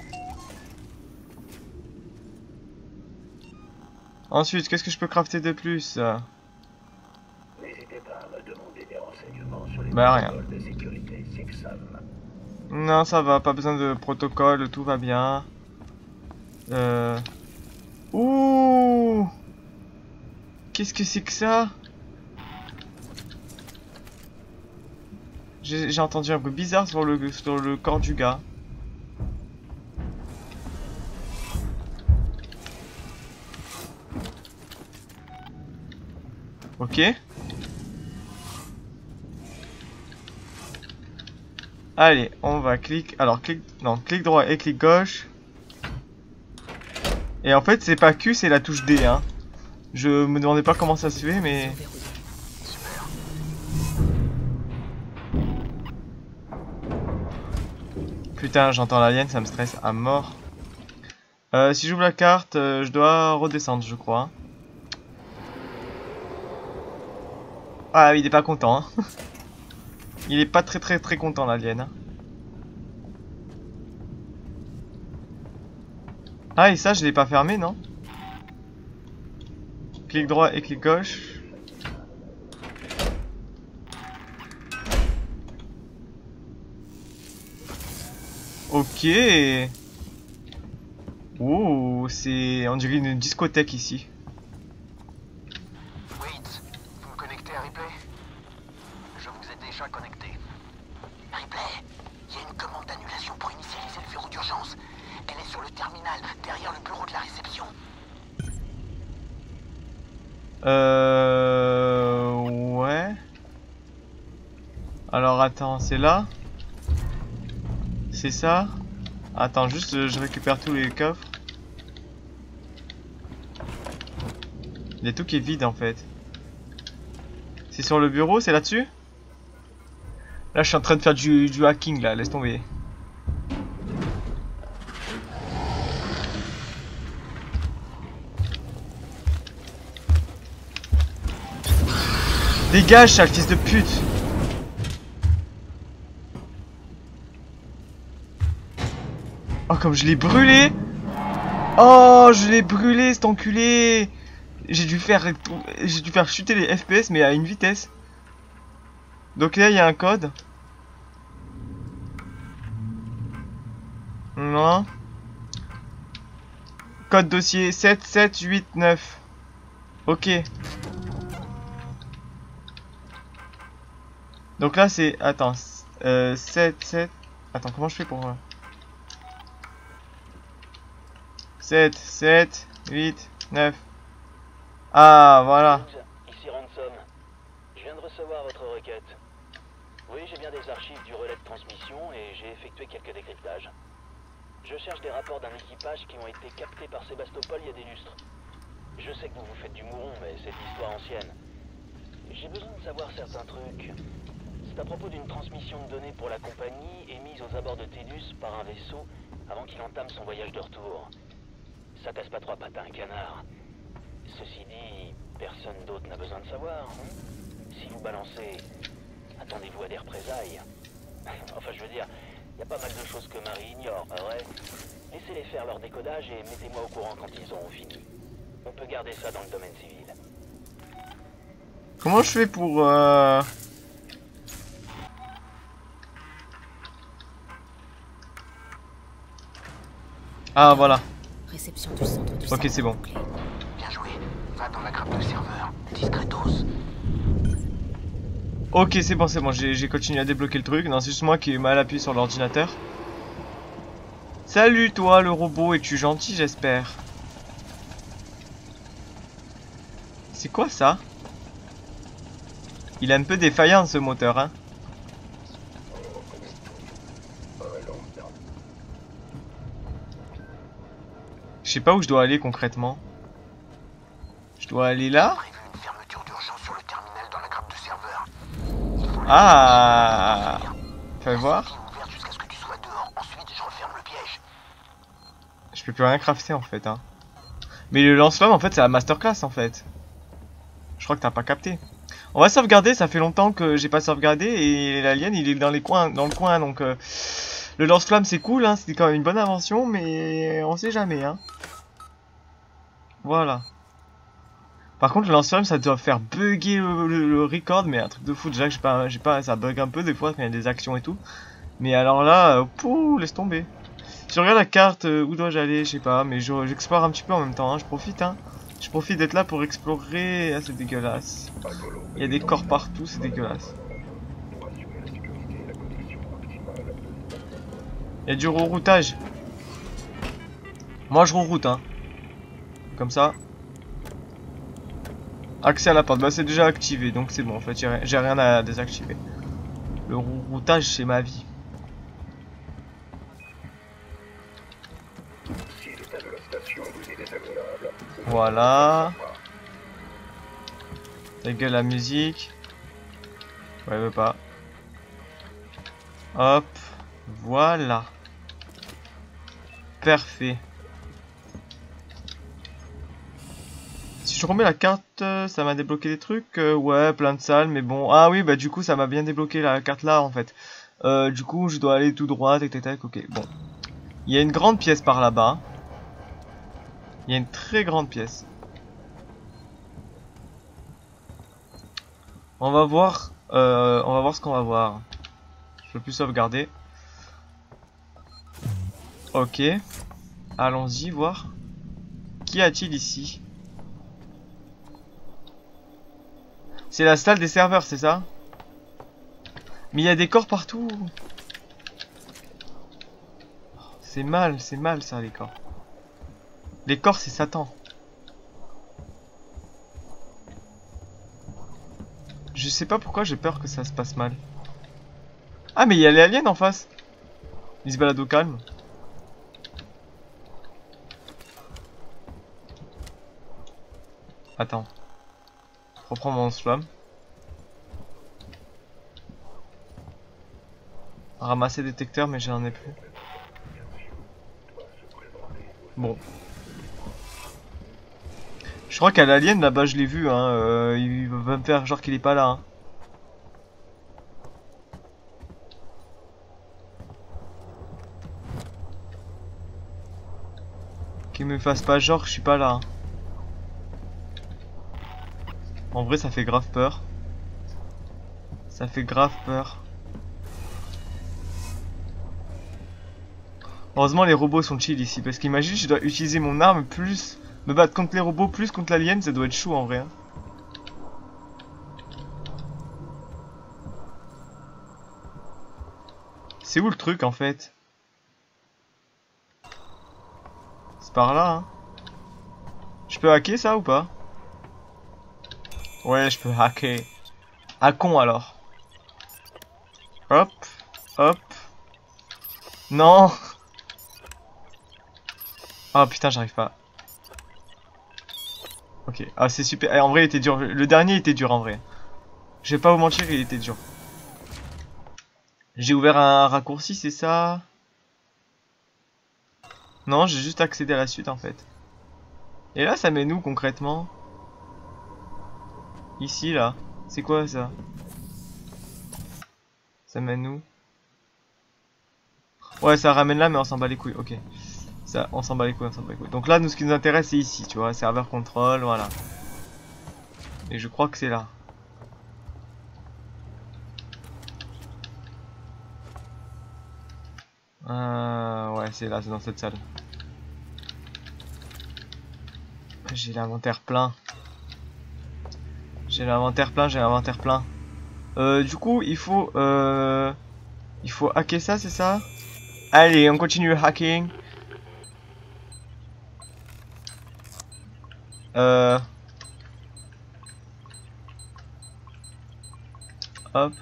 Ensuite, qu'est-ce que je peux crafter de plus? N'hésitez pas à me demander des renseignements sur les protocoles de sécurité SIGSAM. Non, ça va, pas besoin de protocole, tout va bien. Ouh! Qu'est-ce que c'est que ça? J'ai entendu un bruit bizarre sur le corps du gars. Ok. Allez, on va clic. Alors clic droit et clic gauche. Et en fait, c'est pas Q, c'est la touche D. Hein. Je me demandais pas comment ça se fait, mais. Putain, j'entends l'alien, ça me stresse à mort. Si j'ouvre la carte, je dois redescendre, je crois. Ah, il est pas content. Hein. Il est pas très content, l'alien. Hein. Ah, et ça, je l'ai pas fermé, non? Clic droit et clic gauche. Ok. Oh, c'est... On dirait une discothèque ici. Wait, vous me connectez à Ripley? Je vous ai déjà connecté. Ripley, il y a une commande d'annulation pour initialiser le verrou d'urgence. Elle est sur le terminal, derrière le bureau de la réception. Ouais. Alors attends, c'est là? C'est ça? Attends, juste je récupère tous les coffres. Il y a tout qui est vide en fait. C'est sur le bureau, c'est là-dessus? Là je suis en train de faire du hacking là, laisse tomber. Dégage, sale fils de pute! Oh, comme je l'ai brûlé! Oh, je l'ai brûlé cet enculé. J'ai dû faire chuter les FPS mais à une vitesse. Donc là il y a un code. Non. Code dossier 7789. Ok. Donc là c'est... Attends. 7... Attends, comment je fais pour... 7, 8, 9. Ah, voilà. Ici Ransom. Je viens de recevoir votre requête. Oui, j'ai bien des archives du relais de transmission et j'ai effectué quelques décryptages. Je cherche des rapports d'un équipage qui ont été captés par Sébastopol il y a des lustres. Je sais que vous vous faites du mouron, mais c'est de l'histoire ancienne. J'ai besoin de savoir certains trucs. C'est à propos d'une transmission de données pour la compagnie émise aux abords de Tédus par un vaisseau avant qu'il entame son voyage de retour. Ça casse pas trois pattes à un canard. Ceci dit, personne d'autre n'a besoin de savoir. Si vous balancez, attendez-vous à des représailles. Enfin, je veux dire, il y a pas mal de choses que Marie ignore, pas vrai? Laissez-les faire leur décodage et mettez-moi au courant quand ils auront fini. On peut garder ça dans le domaine civil. Comment je fais pour... Ah, voilà. Réception du centre du Ok, c'est bon. Bien joué. Va dans la grappe de serveur. Discretos. Ok, c'est bon, j'ai continué à débloquer le truc. Non, c'est juste moi qui ai mal appuyé sur l'ordinateur. Salut toi, le robot. Es-tu gentil, j'espère? C'est quoi ça? Il est un peu défaillant ce moteur, hein. Je sais pas où je dois aller concrètement. Je dois aller là? Une fermeture d'urgence sur le terminal dans la grappe de serveur. Ah, fais voir. Ouverte jusqu'à ce que tu sois dehors. Ensuite, je referme le piège. Je peux plus rien crafter en fait, hein. Mais le lance-flamme en fait c'est la masterclass en fait. Je crois que t'as pas capté. On va sauvegarder, ça fait longtemps que j'ai pas sauvegardé et l'alien il est dans les coins, dans le coin donc le lance-flamme c'est cool, hein, c'était quand même une bonne invention mais on sait jamais, hein. Voilà. Par contre le lance-flamme ça doit faire bugger le record mais un truc de fou, déjà que j'ai pas, ça bug un peu des fois quand il y a des actions et tout. Mais alors là, pouh, laisse tomber. Si je regarde la carte, où dois-je aller, je sais pas, mais j'explore un petit peu en même temps, hein, je profite, hein. Je profite d'être là pour explorer. Ah, c'est dégueulasse. Il y a des corps partout, c'est dégueulasse. Il y a du reroutage. Moi je reroute, hein. Comme ça. Accès à la porte, bah c'est déjà activé, donc c'est bon, en fait j'ai rien à désactiver. Le reroutage c'est ma vie. Voilà. Régule la musique. Ouais, veut pas. Hop. Voilà. Parfait. Si je remets la carte, ça m'a débloqué des trucs. Ouais, plein de salles, mais bon. Ah oui, bah du coup, ça m'a bien débloqué la carte là, en fait. Du coup, je dois aller tout droit, tac, tac, tac. Ok, bon. Il y a une grande pièce par là-bas. Il y a une très grande pièce. On va voir ce qu'on va voir. Je peux plus sauvegarder. Ok. Allons-y voir. Qu'y a-t-il ici? C'est la salle des serveurs, c'est ça? Mais il y a des corps partout. C'est mal ça, les corps. Les corps, c'est Satan. Je sais pas pourquoi j'ai peur que ça se passe mal. Ah, mais il y a les aliens en face. Ils se baladent au calme. Attends. Je reprends mon slam. Ramasser détecteur, mais j'en ai plus. Bon. Je crois qu'à l'alien là-bas je l'ai vu, hein. Il va me faire genre qu'il est pas là. Hein. Ok. Qu'il me fasse pas genre je suis pas là. En vrai ça fait grave peur. Ça fait grave peur. Heureusement les robots sont chill ici. Parce qu'imagine je dois utiliser mon arme plus... Me battre contre les robots plus contre l'alien. Ça doit être chaud en vrai. Hein. C'est où le truc en fait? C'est par là hein. Je peux hacker ça ou pas? Ouais je peux hacker. Hackons alors. Hop. Hop. Non. Oh putain j'arrive pas. Ok. Ah c'est super. Eh, en vrai il était dur. Le dernier était dur en vrai. Je vais pas vous mentir il était dur. J'ai ouvert un raccourci c'est ça? Non j'ai juste accédé à la suite en fait. Et là ça mène où concrètement? Ici là. C'est quoi ça? Ça mène où? Ouais ça ramène là mais on s'en bat les couilles. Ok. Ça on s'en bat les couilles, on s'en bat les couilles. Donc là nous ce qui nous intéresse c'est ici tu vois. Serveur contrôle voilà. Et je crois que c'est là. Ouais c'est là, c'est dans cette salle. J'ai l'inventaire plein. J'ai l'inventaire plein, j'ai l'inventaire plein. Du coup il faut hacker ça c'est ça? Allez on continue le hacking. Hop.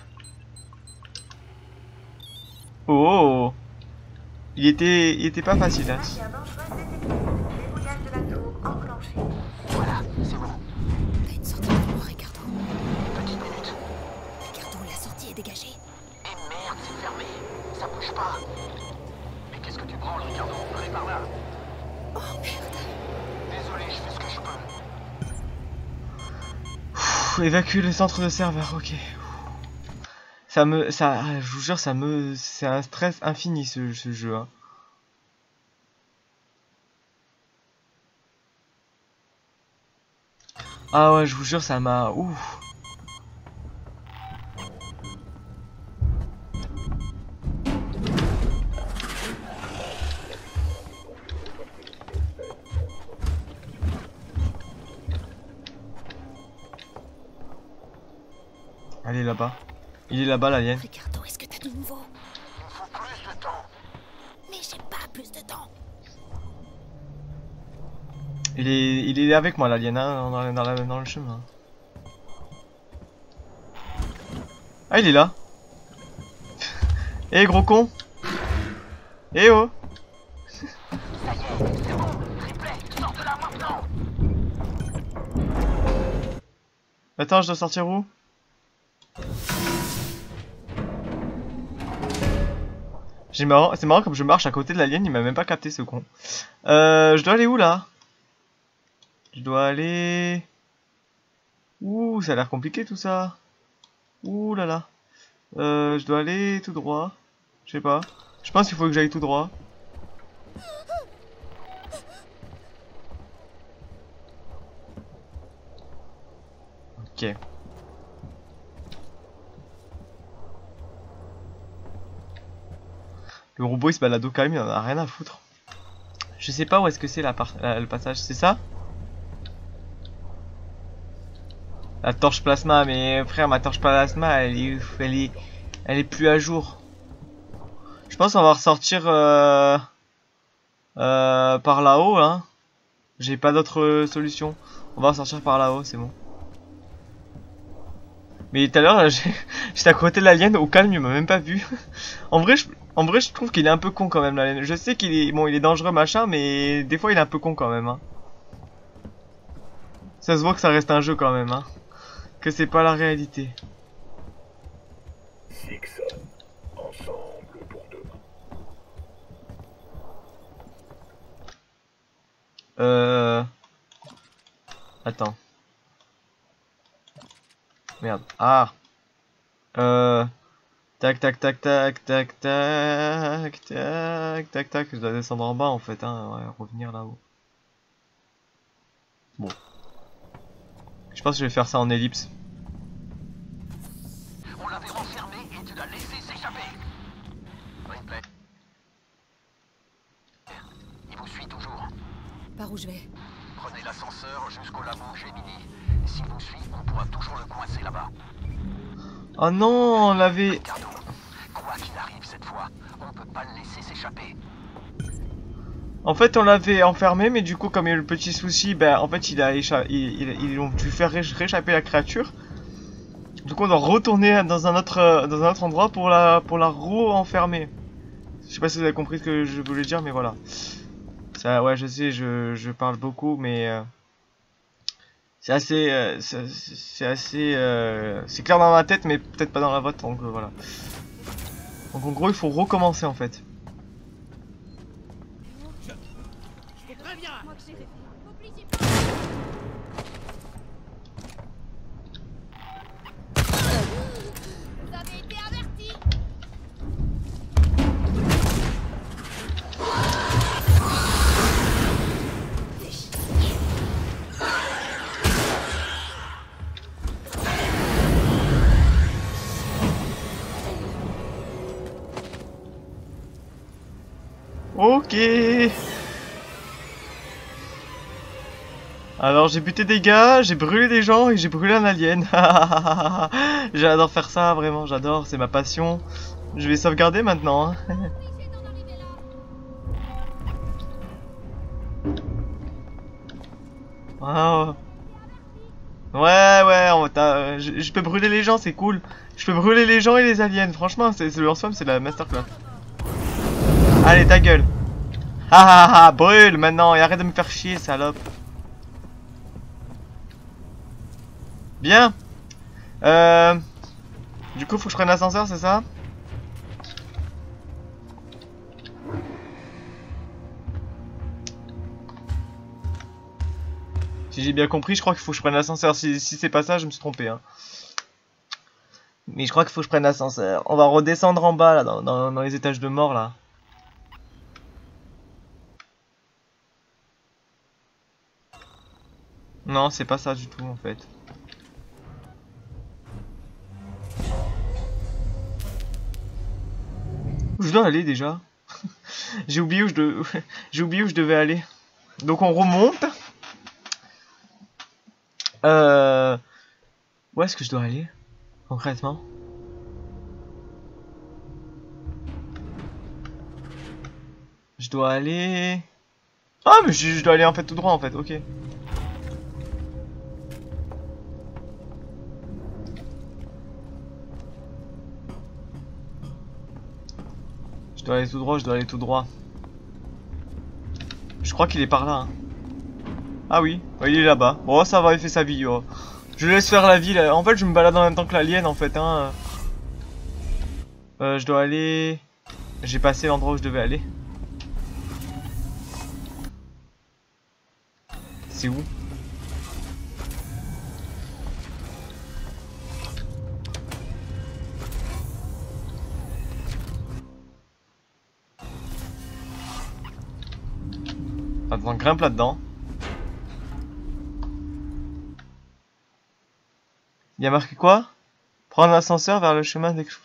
Oh. Il était pas facile hein. Dérouillage de la tour enclenché. Voilà, c'est bon. T'as une sortie pour Ricardo. Petite minute. Ricardo, la sortie est dégagée. Et merde, c'est fermé. Ça bouge pas. Mais qu'est-ce que tu branles, Ricardo? Allez par là. Oh merde. Désolé, je fais ce que je peux. Pff, évacue le centre de serveur, ok. Je vous jure, c'est un stress infini ce jeu. Hein. Ah ouais, je vous jure, ça m'a... Ouf. Allez là-bas. Il est là-bas l'alien. Ricardo, est-ce que t'as du nouveau? Il me faut plus de temps. Mais j'ai pas plus de temps. Il est avec moi l'alien hein, dans le chemin. Ah il est là. Eh gros con. Eh oh. Ça y est, c'est bon. Ripley, sors de là maintenant. Attends, je dois sortir où? C'est marrant comme je marche à côté de l'alien, il m'a même pas capté ce con. Je dois aller où là? Je dois aller... Ouh, ça a l'air compliqué tout ça. Ouh là là. Je dois aller tout droit. Je sais pas. Je pense qu'il faut que j'aille tout droit. Ok. Le robot il se balade au calme, il en a rien à foutre. Je sais pas où est-ce que c'est le passage, c'est ça? La torche plasma, mais frère, ma torche plasma, elle est plus à jour. Je pense qu'on va ressortir par là-haut, hein. J'ai pas d'autre solution. On va ressortir par là-haut, c'est bon. Mais tout à l'heure, j'étais à côté de l'alien, au calme, il m'a même pas vu. En vrai, je trouve qu'il est un peu con quand même, l'alien. Je sais qu'il est, bon, il est dangereux, machin, mais des fois, il est un peu con quand même, hein. Ça se voit que ça reste un jeu quand même, hein. Que c'est pas la réalité. Sixon, ensemble pour demain. Attends. Merde. Ah. Tac tac tac tac tac tac tac tac tac. Je dois descendre en bas en fait, hein. Ouais, revenir là-haut. Bon. Je pense que je vais faire ça en ellipse. On l'avait renfermé et tu l'as laissé s'échapper. Ripley. Il vous suit toujours. Par où je vais? Prenez l'ascenseur jusqu'au labo Gemini. S'il vous suit, on pourra toujours le coincer là-bas. Oh non, on l'avait... Ricardo, quoi qu'il arrive cette fois, on peut pas le laisser s'échapper. En fait, on l'avait enfermé, mais du coup, comme il y a eu le petit souci, ben, en fait, ils ont dû faire réchapper la créature. Du coup, on doit retourner dans un autre endroit pour la re-enfermer. Je sais pas si vous avez compris ce que je voulais dire, mais voilà. Ça, ouais, je sais, je parle beaucoup, mais c'est assez, c'est clair dans ma tête, mais peut-être pas dans la vôtre, donc voilà. Donc en gros, il faut recommencer en fait. Vous avez été avertis. Ok. Alors j'ai buté des gars, j'ai brûlé des gens et j'ai brûlé un alien. J'adore faire ça, vraiment, j'adore, c'est ma passion. Je vais sauvegarder maintenant. Hein. Wow. Ouais, je peux brûler les gens, c'est cool. Je peux brûler les gens et les aliens, franchement, en somme, c'est la masterclass. Allez, ta gueule. Brûle maintenant et arrête de me faire chier, salope. Bien. Du coup, faut que je prenne l'ascenseur, c'est ça? Si j'ai bien compris, je crois qu'il faut que je prenne l'ascenseur. Si c'est pas ça, je me suis trompé. Hein. Mais je crois qu'il faut que je prenne l'ascenseur. On va redescendre en bas, là, dans les étages de mort, là. Non, c'est pas ça du tout, en fait. Où je dois aller, déjà? J'ai oublié où j'ai oublié où je devais aller. Donc on remonte. Où est-ce que je dois aller concrètement? Je dois aller... Ah mais je dois aller en fait tout droit en fait, ok. Je dois aller tout droit, je dois aller tout droit. Je crois qu'il est par là. Hein. Ah oui, ouais, il est là-bas. Bon ça va, il fait sa vie. Oh. Je laisse faire la vie là. En fait je me balade en même temps que l'alien en fait. Hein. Je dois aller... J'ai passé l'endroit où je devais aller. C'est où? Attends, grimpe là-dedans. Il y a marqué quoi? Prendre l'ascenseur vers le chemin d'explosion.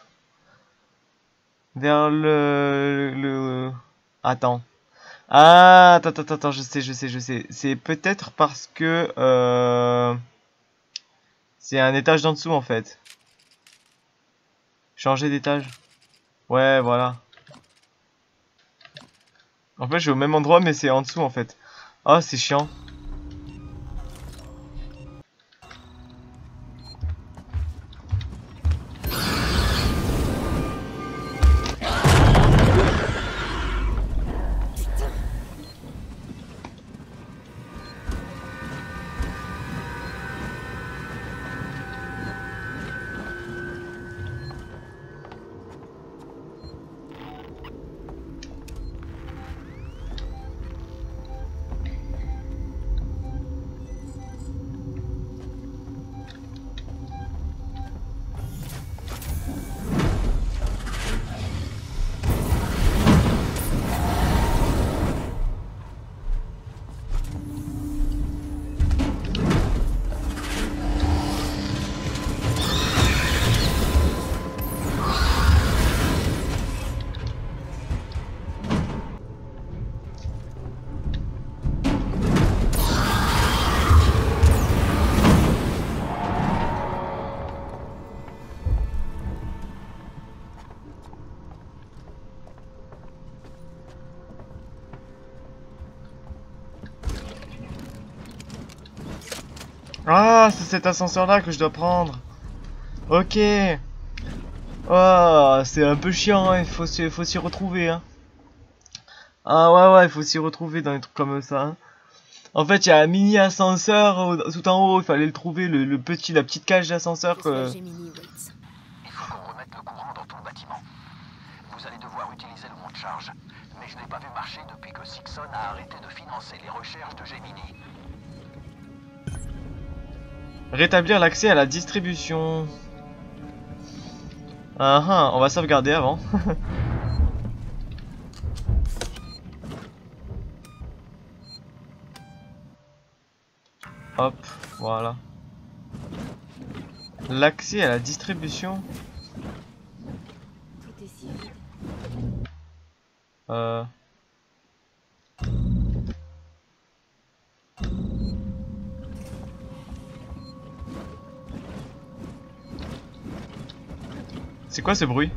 Vers le... Attends. Ah, attends, je sais. C'est peut-être parce que... C'est un étage d'en dessous en fait. Changer d'étage. Ouais, voilà. En fait, je suis au même endroit, mais c'est en dessous en fait. Ah, c'est chiant. Ah, c'est cet ascenseur-là que je dois prendre. Ok. Oh, c'est un peu chiant, hein. Il faut s'y retrouver. Hein. Ah ouais, il faut s'y retrouver dans des trucs comme ça. Hein. En fait, il y a un mini ascenseur tout en haut. Il fallait le trouver, la petite cage d'ascenseur. Il faut qu'on remette le courant dans tout le bâtiment. Vous allez devoir utiliser le monte-charge. Mais je n'ai pas vu marcher depuis que Sixon a arrêté de financer les recherches de Gemini. Rétablir l'accès à la distribution. Ah, on va sauvegarder avant. Hop, voilà. L'accès à la distribution. Tout est si vide. C'est quoi ce bruit?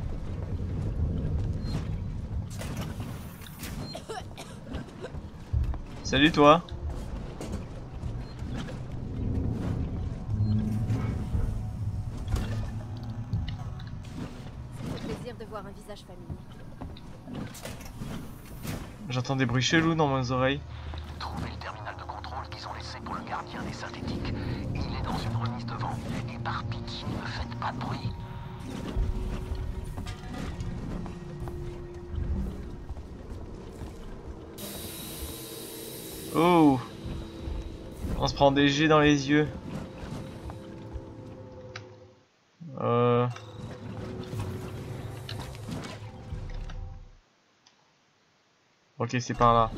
Salut toi. Ça fait plaisir de voir un visage familier. J'entends des bruits chelous dans mes oreilles. Trouvez le terminal de contrôle qu'ils ont laissé pour le gardien des synthétiques. Il est dans une remise devant. Et par pitié, ne faites pas de bruit. Oh, on se prend des jets dans les yeux. Ok, c'est par là.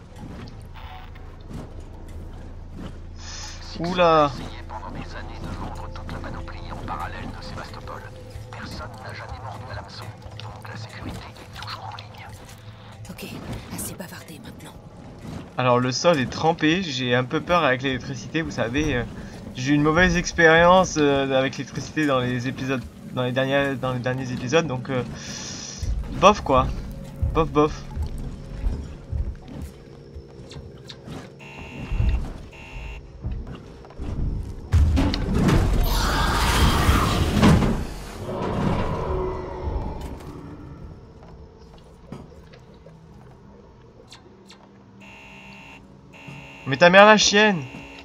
Oula. Essayé pendant des années de vendre toute la panoplie en parallèle de Sébastopol. Personne n'a jamais mordu à l'hameçon, donc la sécurité est toujours en ligne. Ok, assez bavardé maintenant. Alors le sol est trempé, j'ai un peu peur avec l'électricité, vous savez, j'ai eu une mauvaise expérience avec l'électricité dans les épisodes, dans les derniers épisodes, donc bof quoi, bof. Mais ta mère la chienne.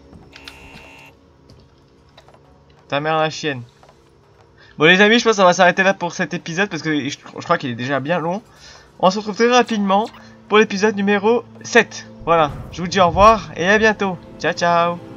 Ta mère la chienne. Bon les amis, je pense qu'on va s'arrêter là pour cet épisode parce que je crois qu'il est déjà bien long. On se retrouve très rapidement pour l'épisode numéro 7. Voilà, je vous dis au revoir et à bientôt. Ciao ciao.